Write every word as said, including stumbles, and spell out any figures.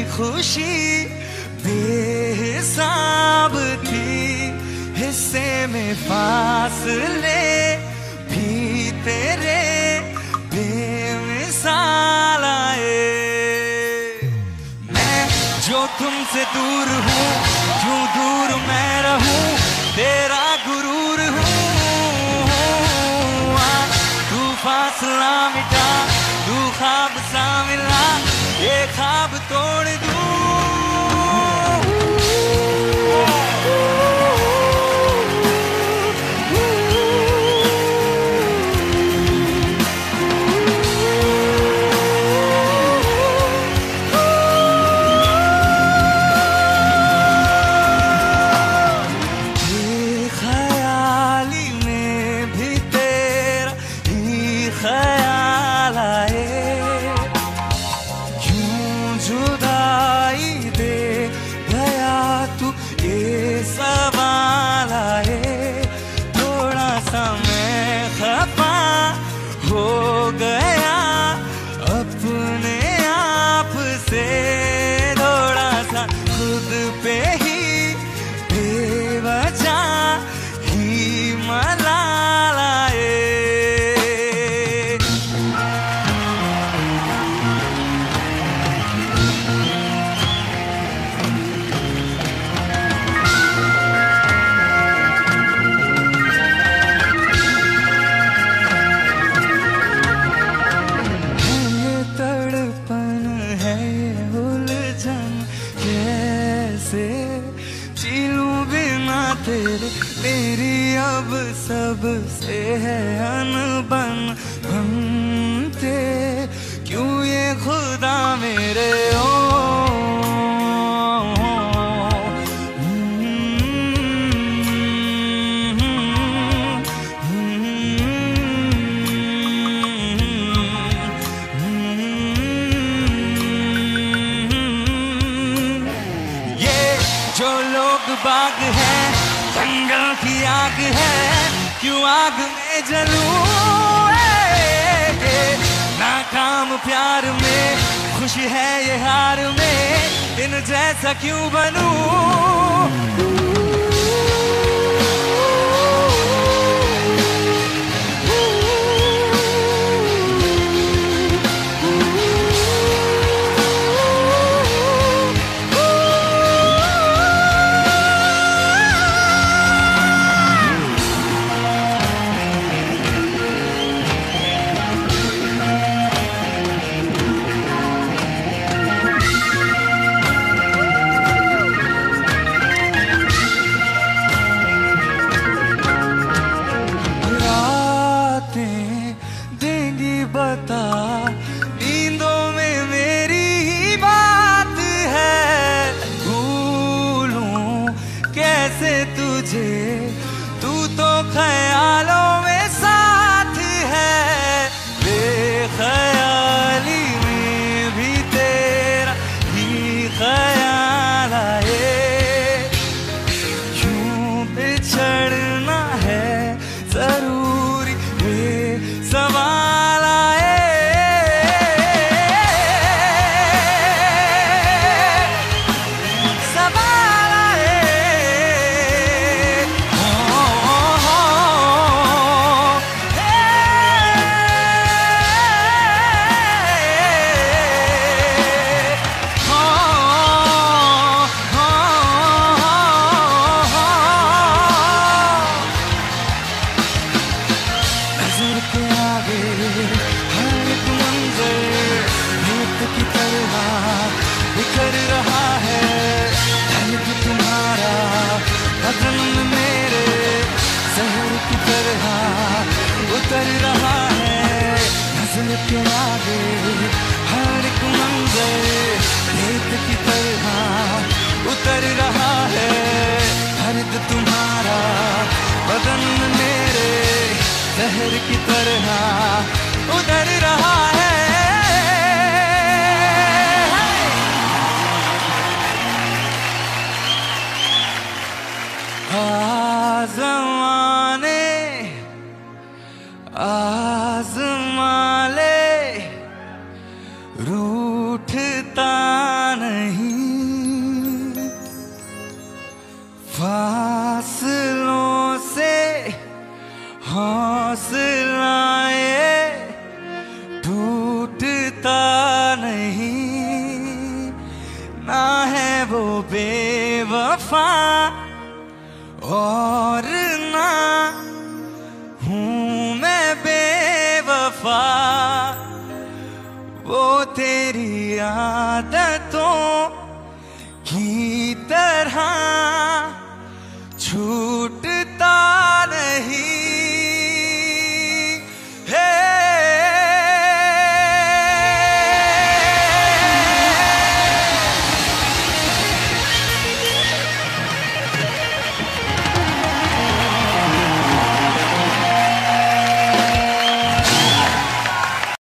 खुशी बेहिसाब थी, हिस्से में फासले भी तेरे बेमिसाल आए। मैं जो तुमसे दूर हूँ, क्यों दूर मैं रहूं, तेरा गुरूर हूँ। तू फासला मिटा, तू ख्वाब सा मिला, ये ख्वाब तोड़ दूं। हो गया अपने आप से, थोड़ा सा खुद पे ही बेवजह ही मलाल आए। तेरे तेरी अब सबसे है अनबन बनते, क्यों ये खुदा मेरे ओ। ये जो लोग बाग है, जंगल की आग है, क्यों आग में जलूं। नाकाम प्यार में, खुशी है ये हार में, इन जैसा क्यों बनूं। बता नींदों में मेरी ही बात है, भूलूं कैसे तुझे, तू तो ख्यालों में साथ है। बेख्याली में भी तेरा ही ख्याल आए, क्यों बिछड़ना है जरूरी ये सवाल। बिखर रहा है दर्द तुम्हारा बदन में मेरे, जहर की तरह उतर रहा है नजर के आगे हर एक मंजर, रेत की तरह उतर रहा है दर्द तुम्हारा बदन में मेरे, जहर की तरह उतर रहा है। आज़माने आज़मा ले रूठ टूटता नहीं, फासलों से हौसला ये टूटता नहीं, ना है वो बेवफा और ना हूँ मैं बेवफा। वो तेरी आदतों की तरह छूट